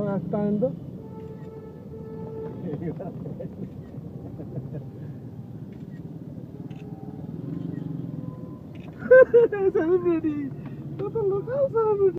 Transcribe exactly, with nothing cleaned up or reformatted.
está viendo? Celebrity. What the look? How celebrity?